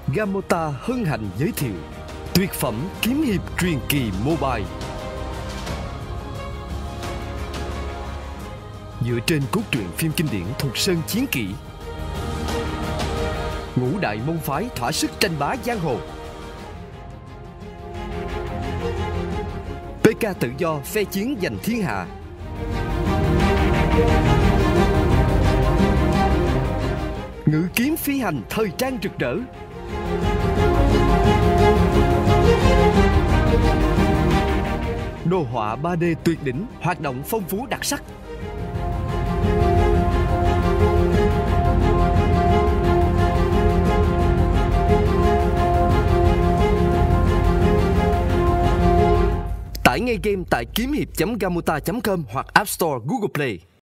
Gamota hân hạnh giới thiệu tuyệt phẩm kiếm hiệp truyền kỳ mobile. Dựa trên cốt truyện phim kinh điển Thục Sơn Chiến Kỷ, ngũ đại môn phái thỏa sức tranh bá giang hồ. PK tự do phe chiến giành thiên hạ. Ngự kiếm phi hành thời trang rực rỡ. Đồ họa 3D tuyệt đỉnh, hoạt động phong phú đặc sắc. Tải ngay game tại kiếm hiệp.gamota.com hoặc App Store, Google Play.